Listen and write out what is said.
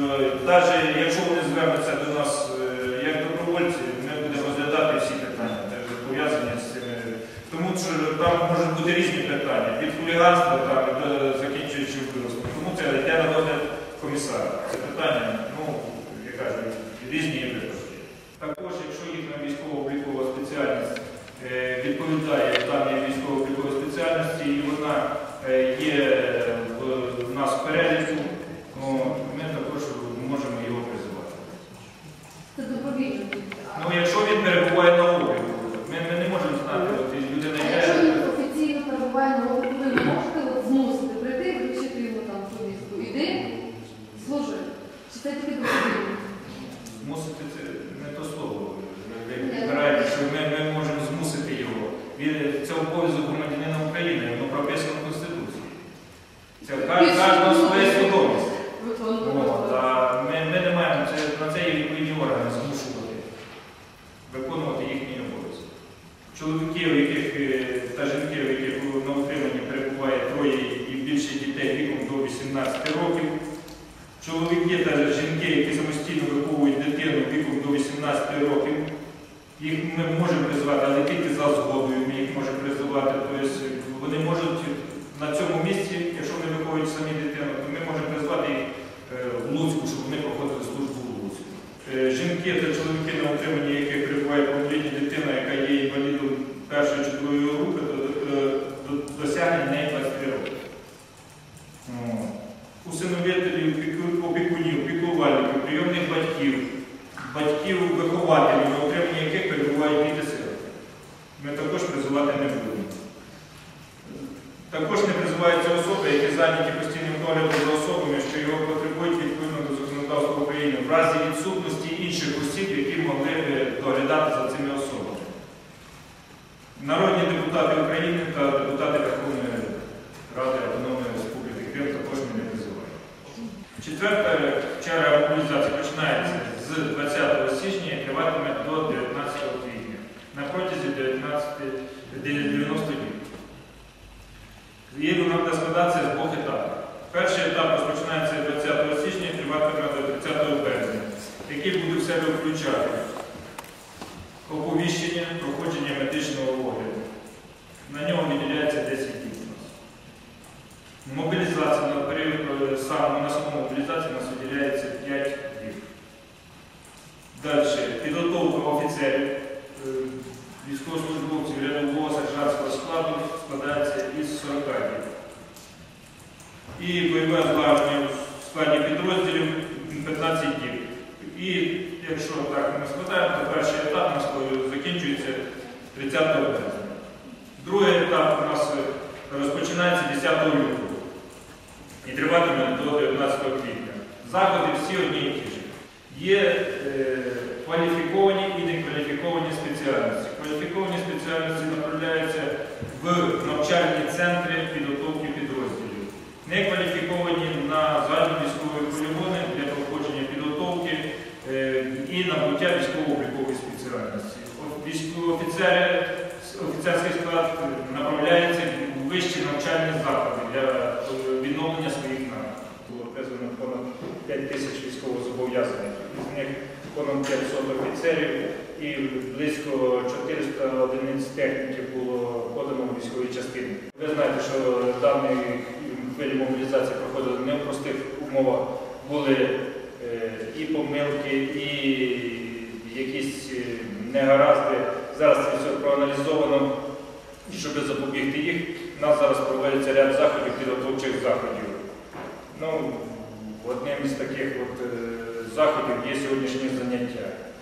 навіть якщо вони звернуться до нас як добровольці, ми будемо розглядати всі питання, пов'язані з цими. Тому що там можуть бути різні питання, від хуліганства до закінчуючи вбивством. Тому це йде на розгляд комісара. Це питання, я кажу, різні випадки. Також, якщо їхня військово-облікова спеціальність відповідає даній військово-обліковій спеціальності і вона є в нас в переліку, ми також можемо його призивати. Це добровільно? Якщо він перебуває на обліку, ми не можемо знати, людина йде. Якщо він офіційно перебуває на обліку, ви можете змусити прийти, вручити йому там повістку. Іди, служи. Чи це тільки добровільно? Змусити це не то слово. Що ми можемо змусити його. Це обов'язок громадянина України, воно прописано в Конституції. Це кожна своя свідомість. Ми не маємо на це є відповідні органи змушувати виконувати їхній обов'язок. Чоловіків та жінки, у яких на утриманні перебуває троє і більше дітей віком до 18 років, чоловіки та жінки, які самостійно виховують дитину віком до 18 років, їх ми можемо призвати, але тільки за згодою ми їх можемо призивати. Тобто вони можуть на цьому місці, якщо вони виховують самі дитину, то ми можемо призвати їх в Луцьку, щоб вони проходили службу в Луцьку. Жінки та чоловіки на утриманні, яких перебуває повнолітня дитина, яка є інвалідом першої чи другої групи, то досягнення неї 23 роки. Усиновителів, опікунів, піклувальників, прийомних батьків-вихователів, на утриманні яких перебувають діти-сироти. Ми також призивати не будемо. Також не призиваються особи, які зайняті постійним доглядом за особами, що його потребують відповідно до законодавства України, в разі відсутності інших осіб, які могли б доглядати за цими особами. Народні депутати України та депутати Верховної Ради Автономної Республіки Крим також ми не призиваємо. Четверта черга мобілізації починається з 20 січня і триватиме до 19 квітня на протязі 90 днів. Її вона буде складатися з двох етапів. Перший етап розпочинається 20 січня і триватиме до 30 березня, який буде в себе включати оповіщення, проходження медичного огляду. На нього виділяється 10 днів у нас. Мобілізація на період на самому мобілізації у нас виділяється 5 днів. Далі підготовка офіцерів, військовослужбовців рядового сержантського складу складається із 40 днів. І бойове злагодження в складі підрозділів 15 днів. І якщо так ми складаємо, то перший етап у нас закінчується 30 березня. Другий етап у нас розпочинається 10 лютого і триватиме до 19 квітня. Заходи всі одні і ті ж. Є кваліфіковані і некваліфіковані спеціальності. Кваліфіковані спеціальності направляються в навчальні центри підготовки підрозділів. Некваліфіковані на загальновійськові полігони для проходження підготовки і набуття військово-облікової спеціальності. Офіцерський склад направляється в вищі навчальні заклади для відновлення своїх навиків. Було призвано понад 5 тисяч військовозобов'язаних. Із них понад 500 офіцерів і близько 400 одиниць техніків було подано в військові частини. Ви знаєте, що дані хвилі мобілізації проходили не в простих умовах. Були і помилки, і якісь негаразди. Зараз це все проаналізовано, і щоб запобігти їх, у нас зараз проводиться ряд заходів, підготовчих заходів. Одним із таких заходів є сьогоднішнє заняття.